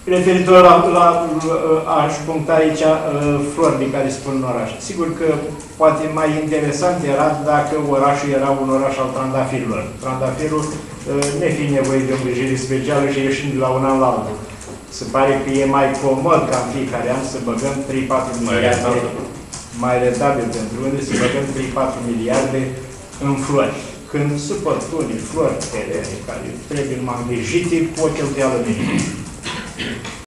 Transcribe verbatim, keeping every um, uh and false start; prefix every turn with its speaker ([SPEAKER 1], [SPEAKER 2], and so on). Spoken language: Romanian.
[SPEAKER 1] Referitor la, la, aș puncta aici flori de care spun în oraș. Sigur că poate mai interesant era dacă orașul era un oraș al trandafirilor. Trandafirul, nefiind nevoie de o îngrijire specială și ieșind de la un an la altul. Se pare că e mai comod ca în fiecare an să băgăm trei patru miliarde, mai rentabil pentru unde, să băgăm trei patru miliarde în flori. Când se pot pune flori, terene, care trebuie numai îngrijite cu o cheltuială minimă.